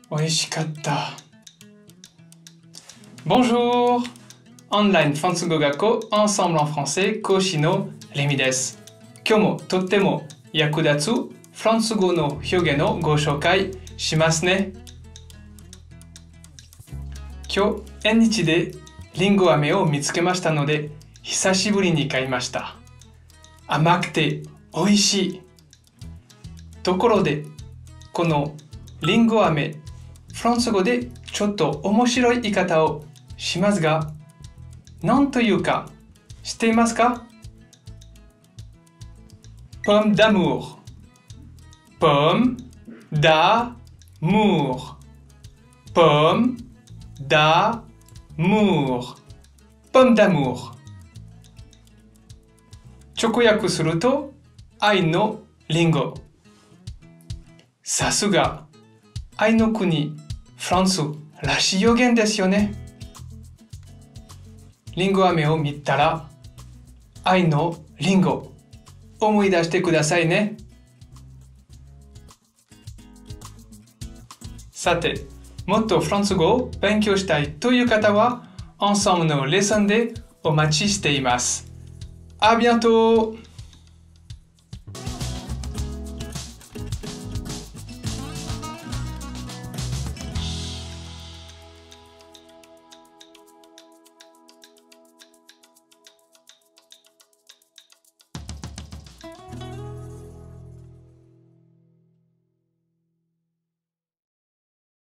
美味しかった。Bonjour! オンラインフランス語学校 Ensemble en français 講師のレミです。今日もとっても役立つフランス語の表現をご紹介しますね。今日、縁日でリンゴ飴を見つけましたので、久しぶりに買いました。甘くて美味しい。ところで、このリンゴ飴、フランス語でちょっと面白い言い方をしますが、何というか知っていますか？ Pomme d'amour。Pomme d'amour。Pomme d'amour。Pomme d'amour。直訳すると、愛のリンゴ。さすが、愛の国、フランスらしい表現ですよね。リンゴ飴を見たら、愛のリンゴ、思い出してくださいね。さて、もっとフランス語を勉強したいという方は、Ensembleのレッスンでお待ちしています。À bientôt!